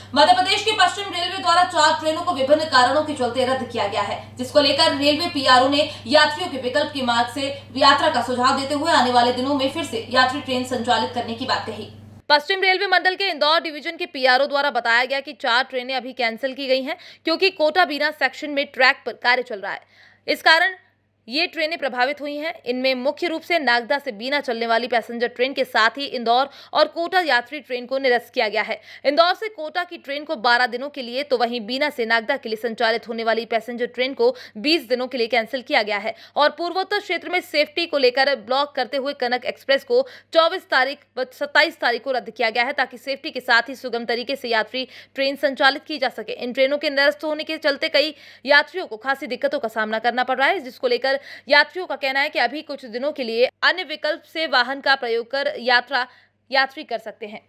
मध्य प्रदेश के पश्चिम रेलवे द्वारा 4 ट्रेनों को विभिन्न कारणों के चलते रद्द किया गया है, जिसको लेकर रेलवे पीआरओ ने यात्रियों के विकल्प के मार्ग से यात्रा का सुझाव देते हुए आने वाले दिनों में फिर से यात्री ट्रेन संचालित करने की बात कही। पश्चिम रेलवे मंडल के इंदौर डिवीजन के पीआरओ द्वारा बताया गया कि 4 ट्रेनें अभी कैंसिल की गई हैं, क्योंकि कोटा बीना सेक्शन में ट्रैक पर कार्य चल रहा है। इस कारण ये ट्रेनें प्रभावित हुई हैं। इनमें मुख्य रूप से नागदा से बीना चलने वाली पैसेंजर ट्रेन के साथ ही इंदौर और कोटा यात्री ट्रेन को निरस्त किया गया है। इंदौर से कोटा की ट्रेन को 12 दिनों के लिए, तो वहीं बीना से नागदा के लिए संचालित होने वाली पैसेंजर ट्रेन को 20 दिनों के लिए कैंसिल किया गया है। और पूर्वोत्तर क्षेत्र में सेफ्टी को लेकर ब्लॉक करते हुए कनक एक्सप्रेस को 24 तारीख व 27 तारीख को रद्द किया गया है, ताकि सेफ्टी के साथ ही सुगम तरीके से यात्री ट्रेन संचालित की जा सके। इन ट्रेनों के निरस्त होने के चलते कई यात्रियों को खासी दिक्कतों का सामना करना पड़ रहा है, जिसको लेकर यात्रियों का कहना है कि अभी कुछ दिनों के लिए अन्य विकल्प से वाहन का प्रयोग कर यात्री कर सकते हैं।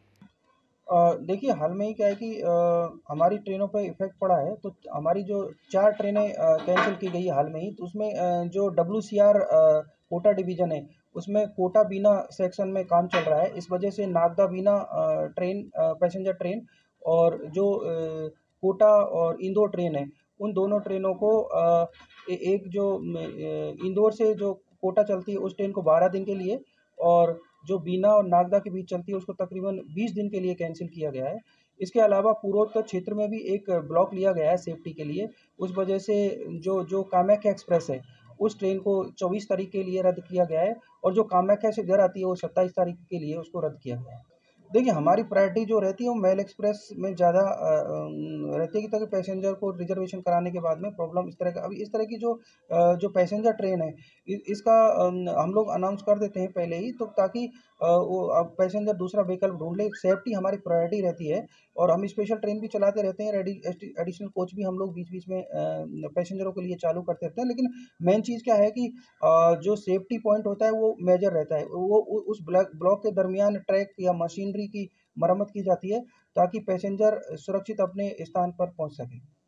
देखिए, हाल में ही क्या है कि हमारी ट्रेनों पे इफ़ेक्ट पड़ा है, तो हमारी जो 4 ट्रेनें कैंसिल की गई हाल में ही, तो उसमें जो WCR कोटा डिवीज़न है, उसमें कोटा बीना सेक्शन में काम चल रहा है। इस वजह से Nagda Bina train passenger train और जो कोटा और इंदौर ट्रेन है, उन दोनों ट्रेनों को एक जो इंदौर से जो कोटा चलती है, उस ट्रेन को 12 दिन के लिए, और जो बीना और नागदा के बीच चलती है, उसको तकरीबन 20 दिन के लिए कैंसिल किया गया है। इसके अलावा पूर्वोत्तर क्षेत्र में भी एक ब्लॉक लिया गया है सेफ्टी के लिए। उस वजह से जो कामाख्या एक्सप्रेस है, उस ट्रेन को 24 तारीख के लिए रद्द किया गया है, और जो कामाख्या से घर आती है, वो 27 तारीख के लिए उसको रद्द किया गया है। देखिए, हमारी प्रायोरिटी जो रहती है, वो मेल एक्सप्रेस में ज़्यादा रहती है, कि ताकि पैसेंजर को रिजर्वेशन कराने के बाद में प्रॉब्लम इस तरह का, अभी इस तरह की जो पैसेंजर ट्रेन है, इसका हम लोग अनाउंस कर देते हैं पहले ही, तो ताकि वो अब पैसेंजर दूसरा विकल्प ढूंढ ले। सेफ्टी हमारी प्रायोरिटी रहती है, और हम स्पेशल ट्रेन भी चलाते रहते हैं, एडिशनल कोच भी हम लोग बीच बीच में पैसेंजरों के लिए चालू करते रहते हैं। लेकिन मेन चीज़ क्या है कि जो सेफ्टी पॉइंट होता है, वो मेजर रहता है। वो उस ब्लॉक के दरमियान ट्रैक या मशीनरी की मरम्मत की जाती है, ताकि पैसेंजर सुरक्षित अपने स्थान पर पहुंच सके।